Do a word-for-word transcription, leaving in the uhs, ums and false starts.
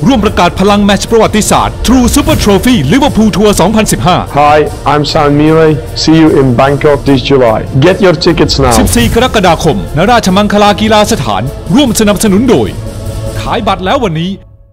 ร่วมประกาศพลังแมตช์ประวัติศาสตร์ True Super Trophy Liverpool Tour สองพันสิบห้า Hi, I'm Sam Mile. See you in Bangkok this July. Get your tickets now. สิบสี่ กรกฎาคม ณ ราชมังคลากีฬาสถาน ร่วมสนับสนุนโดย ขายบัตรแล้ววันนี้